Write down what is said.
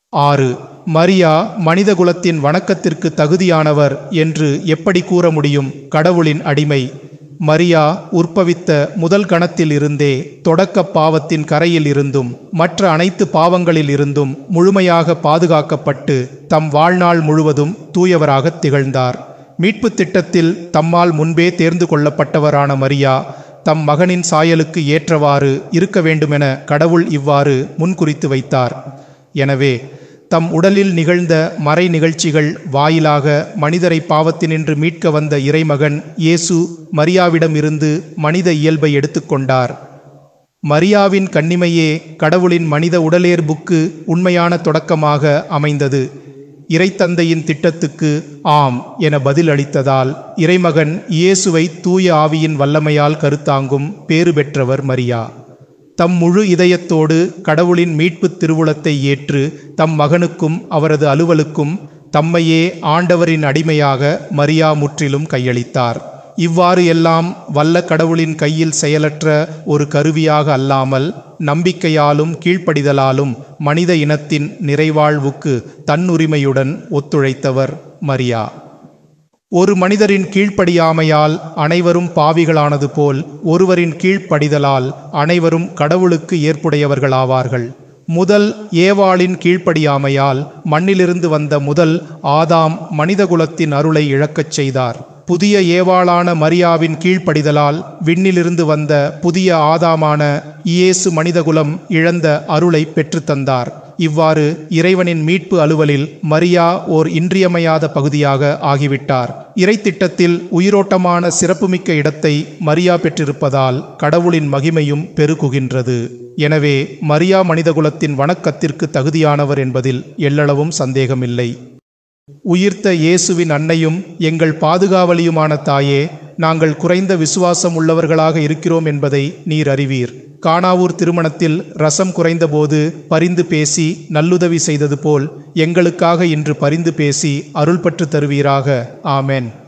6. மரியா மனிதகுலத்தின் வணக்கத்திற்கு தகுதியானவர் என்று எப்படி கூற முடியும்? கடவுளின் அடிமை. மரியா உற்பவித்த முதல் கணத்தில் இருந்தே தொடக்க பாவத்தின் கரையில் இருந்தும் மற்ற அனைத்து பாவங்களில் இருந்தும் முழுமையாக பாதுகாக்கப்பட்டு தம் வாழ்நாள் முழுவதும் தூயவராக திகழ்ந்தார். மீட்பு திட்டத்தில் தம்மால் முன்பே தேர்ந்து கொள்ளப்பட்டவரான மரியா தம் மகனின் சாயலுக்கு ஏற்றவாறு இருக்க வேண்டுமென கடவுள் இவ்வாறு முன்குறித்து வைத்தார். எனவே தம் உடலில் நிகழ்ந்த மறை நிகழ்ச்சிகள் வாயிலாக மனிதரை பாவத்தினின்று மீட்க வந்த இறைமகன் இயேசு மரியாவிடம் இருந்து மனித இயல்பை எடுத்துக்கொண்டார். மரியாவின் கன்னிமையே கடவுளின் மனித உடலேர்புக்கு உண்மையான தொடக்கமாக அமைந்தது. இறைத்தந்தையின் திட்டத்துக்கு ஆம் என பதில் அளித்ததால் இறைமகன் இயேசுவை தூய ஆவியின் வல்லமையால் கருத்தாங்கும் பேறு பெற்றவர் மரியா. தம் முழு இதயத்தோடு கடவுளின் மீட்பு திருவுளத்தை ஏற்று தம் மகனுக்கும் அவரது அலுவலுக்கும் தம்மையே ஆண்டவரின் அடிமையாக மரியா முற்றிலும் கையளித்தார். இவ்வாறு எல்லாம் வல்ல கடவுளின் கையில் செயலற்ற ஒரு கருவியாக அல்லாமல் நம்பிக்கையாலும் கீழ்ப்படிதலாலும் மனித இனத்தின் நிறைவாழ்வுக்கு தன்னுரிமையுடன் ஒத்துழைத்தவர் மரியா. ஒரு மனிதரின் கீழ்ப்படியாமையால் அனைவரும் பாவிகளானது போல் ஒருவரின் கீழ்ப்படிதலால் அனைவரும் கடவுளுக்கு ஏற்புடையவர்களாவார்கள். முதல் ஏவாளின் கீழ்ப்படியாமையால் மண்ணிலிருந்து வந்த முதல் ஆதாம் மனிதகுலத்தின் அருளை இழக்கச் செய்தார். புதிய ஏவாளான மரியாவின் கீழ்ப்படிதலால் விண்ணிலிருந்து வந்த புதிய ஆதாமான இயேசு மனிதகுலம் இழந்த அருளை பெற்றுத்தந்தார். இவ்வாறு இறைவனின் மீட்பு அலுவலில் மரியா ஓர் இன்றியமையாத பகுதியாக ஆகிவிட்டார். இறைத்திட்டத்தில் உயிரோட்டமான சிறப்புமிக்க இடத்தை மரியா பெற்றிருப்பதால் கடவுளின் மகிமையும் பெருகுகின்றது. எனவே மரியா மனிதகுலத்தின் வணக்கத்திற்கு தகுதியானவர் என்பதில் எள்ளளவும் சந்தேகமில்லை. உயிர்த்த இயேசுவின் அன்னையும் எங்கள் பாதுகாவலியுமான தாயே, நாங்கள் குறைந்த விசுவாசம் உள்ளவர்களாக இருக்கிறோம் என்பதை நீர் அறிவீர். கானாவூர் திருமணத்தில் ரசம் குறைந்தபோது பரிந்து பேசி நல்லுதவி செய்தது போல் எங்களுக்காக இன்று பரிந்து பேசி அருள் பற்று தருவீராக. ஆமென்.